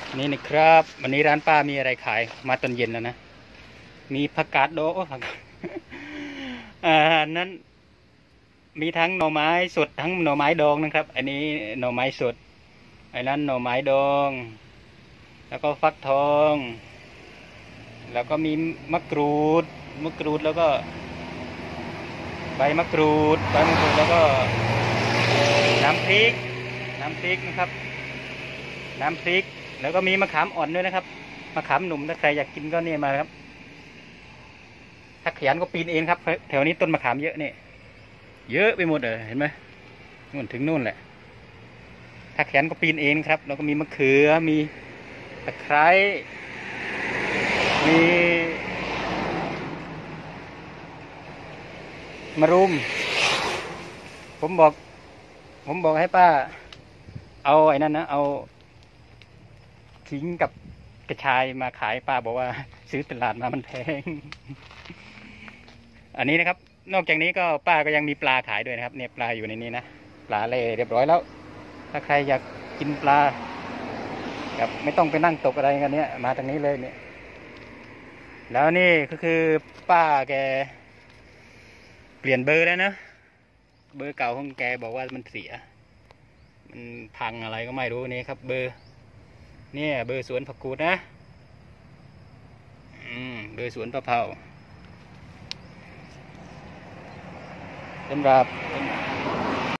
นี่นะครับวันนี้ร้านป้ามีอะไรขายมาตอนเย็นแล้วนะมีผักกาดโดโอ้ผัก นั้นมีทั้งหน่อไม้สดทั้งหน่อไม้ดองนะครับอันนี้หน่อไม้สดอันนั้นหน่อไม้ดองแล้วก็ฟักทองแล้วก็มีมะกรูดแล้วก็ใบมะกรูดแล้วก็น้ำพริกน้ำพริกนะครับน้ำพริกแล้วก็มีมะขามอ่อนด้วยนะครับมะขามหนุ่มถ้าใครอยากกินก็เนี่ยมาครับถ้าขยันก็ปีนเองครับแถวนี้ต้นมะขามเยอะเนี่ยเยอะไปหมดเลยเห็นไหมนู่นถึงนู่นแหละถ้าขยันก็ปีนเองครับแล้วก็มีมะเขือมีตะไคร้มีมะรุมผมบอกให้ป้าเอาไอ้นั่นนะเอาขิงกับกระชายมาขายป้าบอกว่าซื้อตลาดมามันแพง อันนี้นะครับนอกจากนี้ก็ป้าก็ยังมีปลาขายด้วยนะครับเนี่ยปลาอยู่ในนี้นะปลาเล่เรียบร้อยแล้วถ้าใครอยากกินปลาแบบไม่ต้องไปนั่งตกอะไรกันเนี่ยมาทางนี้เลยเนี่ยแล้วนี่ก็คือป้าแกเปลี่ยนเบอร์แล้วนะเบอร์เก่าของแกบอกว่ามันเสียมันพังอะไรก็ไม่รู้นี่ครับเบอร์เนี่ยเบอร์สวนผักกูดนะเบอร์สวนปะเพราสำหรับ